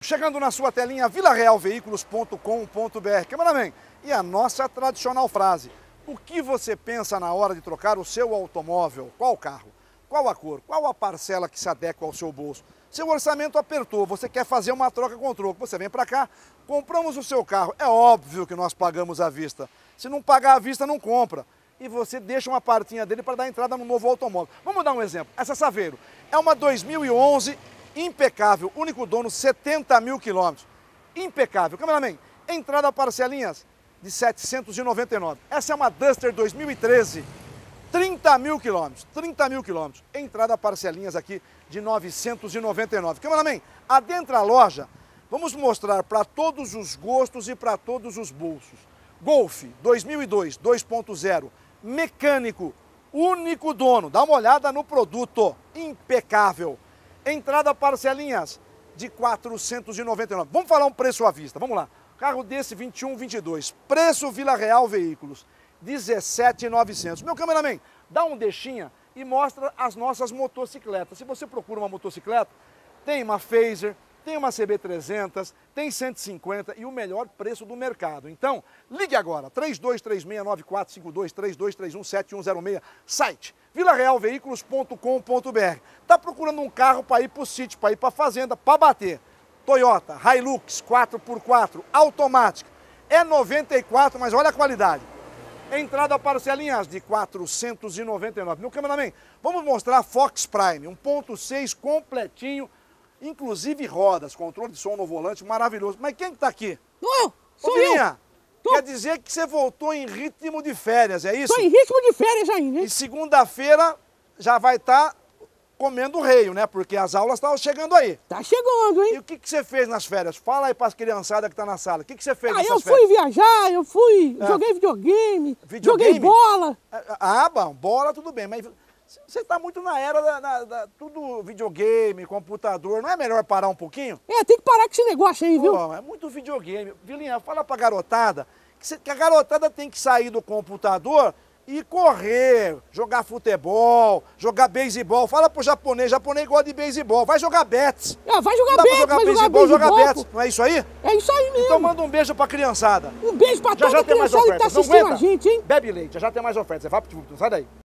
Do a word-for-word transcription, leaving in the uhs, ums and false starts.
Chegando na sua telinha, vila real veículos ponto com ponto br. Cameraman, e a nossa tradicional frase: o que você pensa na hora de trocar o seu automóvel? Qual carro? Qual a cor? Qual a parcela que se adequa ao seu bolso? Seu orçamento apertou, você quer fazer uma troca com troco. Você vem para cá, compramos o seu carro. É óbvio que nós pagamos à vista. Se não pagar à vista, não compra. E você deixa uma partinha dele para dar entrada no novo automóvel. Vamos dar um exemplo. Essa Saveiro é uma dois mil e onze impecável, único dono, setenta mil quilômetros. Impecável. Cameraman, entrada parcelinhas de setecentos e noventa e nove. Essa é uma Duster dois mil e treze, trinta mil quilômetros, trinta mil quilômetros. Entrada parcelinhas aqui de novecentos e noventa e nove. Cameraman, adentra a loja, vamos mostrar para todos os gostos e para todos os bolsos. Golf dois mil e dois, dois ponto zero, mecânico, único dono. Dá uma olhada no produto, impecável. Entrada parcelinhas de quatrocentos e noventa e nove. Vamos falar um preço à vista, vamos lá. Carro desse vinte e um, vinte e dois, preço Vila Real Veículos, dezessete mil e novecentos. Meu cameraman, dá um deixinha e mostra as nossas motocicletas. Se você procura uma motocicleta, tem uma Fazer, tem uma C B trezentos, tem cento e cinquenta e o melhor preço do mercado. Então, ligue agora, três dois três seis, nove quatro cinco dois, três dois três um, sete um zero seis, site vila real veículos ponto com ponto br. Está procurando um carro para ir para o sítio, para ir para a fazenda, para bater? Toyota Hilux quatro por quatro, automática, é noventa e quatro, mas olha a qualidade. Entrada parcelinhas de quatrocentos e noventa e nove. Meu cameraman, vamos mostrar a Fox Prime, um ponto seis completinho, inclusive rodas, controle de som no volante, maravilhoso. Mas quem que tá aqui? Não, sou Ô, Vilinha, eu. Quer dizer que você voltou em ritmo de férias, é isso? Tô em ritmo de férias ainda, hein? E segunda-feira já vai estar tá comendo o reio, né? Porque as aulas estavam chegando aí. Tá chegando, hein? E o que, que você fez nas férias? Fala aí para as criançadas que tá na sala. O que, que você fez Ah, nessas eu férias? fui viajar, eu fui, É. joguei videogame, Videogame? joguei bola. Ah, bom, bola tudo bem, mas você está muito na era da, da, da tudo videogame, computador. Não é melhor parar um pouquinho? É, tem que parar com esse negócio aí, viu? Pô, é muito videogame. Vilinha, fala pra garotada que, cê, que a garotada tem que sair do computador e correr, jogar futebol, jogar beisebol. Fala pro japonês, japonês gosta de beisebol. Vai jogar bets. É, vai jogar Não dá bets, pra jogar vai jogar beisebol, jogar beisebol, bets. Não é isso aí? É isso aí mesmo. Então manda um beijo pra criançada. Um beijo pra Já toda já tem mais criançada que tá ofertas. Não assistindo aguenta? a gente, hein? Bebe leite, já já tem mais ofertas. Vai, sai daí.